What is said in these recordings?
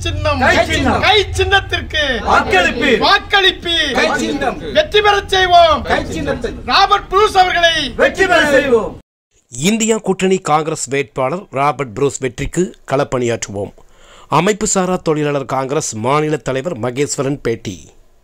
சின்னம் கை சின்னத்திற்கு வாக்களிப்பு வெற்றி பெறச் செய்வோம். ராபர்ட் ப்ரூஸ் அவர்களை வெற்றி பெற செய்வோம். இந்தியா கூட்டணி காங்கிரஸ் வேட்பாளர் ராபர்ட் ப்ரூஸ் வெற்றிக்கு களப்பணியாற்றுவோம். அமைப்பு சாரா தொழிலாளர் காங்கிரஸ் மாநில தலைவர் மகேஸ்வரன் பேட்டி.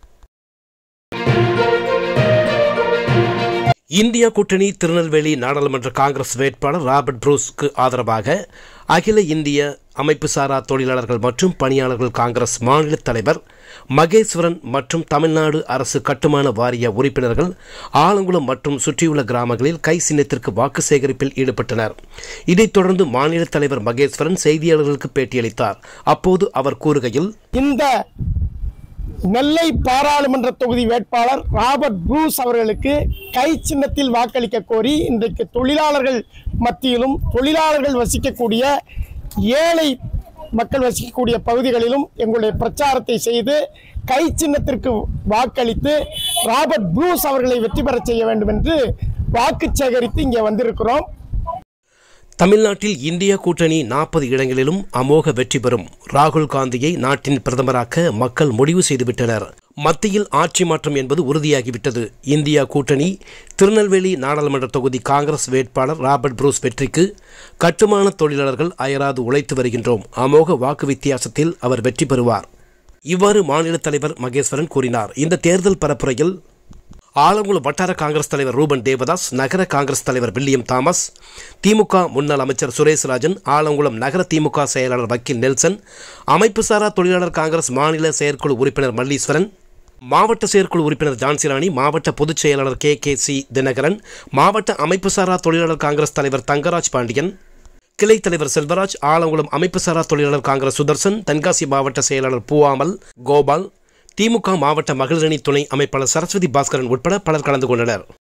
இந்தியா கூட்டணி திருநெல்வேலி நாடாளுமன்ற காங்கிரஸ் வேட்பாளர் ராபர்ட் ப்ரூஸ்க்கு ஆதரவாக அகில இந்திய அமைப்பு சாரா தொழிலாளர்கள் மற்றும் பணியாளர்கள் காங்கிரஸ் மாநில தலைவர் மகேஸ்வரன் மற்றும் தமிழ்நாடு அரசு கட்டுமான வாரிய உறுப்பினர்கள் ஆலங்குளம் மற்றும் சுற்றியுள்ள கிராமங்களில் கை சின்னத்திற்கு வாக்கு சேகரிப்பில் ஈடுபட்டனர். இதைத் தொடர்ந்து மாநில தலைவர் மகேஸ்வரன் செய்தியாளர்களுக்கு பேட்டியளித்தார். அப்போது அவர் கூறுகையில், இந்த நெல்லை பாராளுமன்ற தொகுதி வேட்பாளர் ராபர்ட் ப்ரூஸ் அவர்களுக்கு கை சின்னத்தில் வாக்களிக்க கோரி இன்றைக்கு தொழிலாளர்கள் மத்தியிலும் தொழிலாளர்கள் வசிக்கக்கூடிய ஏழை மக்கள் வசிக்கக்கூடிய பகுதிகளிலும் எங்களுடைய பிரச்சாரத்தை செய்து கை சின்னத்திற்கு வாக்களித்து ராபர்ட் ப்ரூஸ் அவர்களை வெற்றி பெறச் செய்ய வேண்டும் என்று வாக்கு சேகரித்து இங்கே வந்திருக்கிறோம். தமிழ்நாட்டில் இந்தியா கூட்டணி 40 இடங்களிலும் அமோக வெற்றி பெறும். ராகுல் காந்தியை நாட்டின் பிரதமராக்க மக்கள் முடிவு செய்துவிட்டனர். மத்தியில் ஆட்சி மாற்றம் என்பது உறுதியாகிவிட்டது. இந்தியா கூட்டணி திருநெல்வேலி நாடாளுமன்ற தொகுதி காங்கிரஸ் வேட்பாளர் ராபர்ட் ப்ரூஸ் வெற்றிக்கு கட்டுமான தொழிலாளர்கள் அயராது உழைத்து வருகின்றோம். அமோக வாக்கு வித்தியாசத்தில் அவர் வெற்றி பெறுவார். இவ்வாறு மாநில தலைவர் மகேஸ்வரன் கூறினார். இந்த தேர்தல் பரப்புரையில் ஆலங்குளம் வட்டார காங்கிரஸ் தலைவர் ரூபன் தேவதாஸ், நகர காங்கிரஸ் தலைவர் வில்லியம் தாமஸ், திமுக முன்னாள் அமைச்சர் சுரேஷ்ராஜன், ஆலங்குளம் நகர திமுக செயலாளர் வக்கீல் நெல்சன், அமைப்பு சாரா தொழிலாளர் காங்கிரஸ் மாநில செயற்குழு உறுப்பினர் மல்லீஸ்வரன், மாவட்ட செயற்குழு உறுப்பினர் ஜான்சிராணி, மாவட்ட பொதுச் செயலாளர் கே.சி. தினகரன், மாவட்ட அமைப்பு சாரா தொழிலாளர் காங்கிரஸ் தலைவர் தங்கராஜ் பாண்டியன், கிளை தலைவர் செல்வராஜ், ஆலங்குளம் அமைப்பு சாரா தொழிலாளர் காங்கிரஸ் சுதர்சன், தென்காசி மாவட்ட செயலாளர் பூவாமல் கோபால், திமுக மாவட்ட மகளிரணி துணை அமைப்பாளர் சரஸ்வதி பாஸ்கரன் உட்பட பலர் கலந்து கொண்டனர்.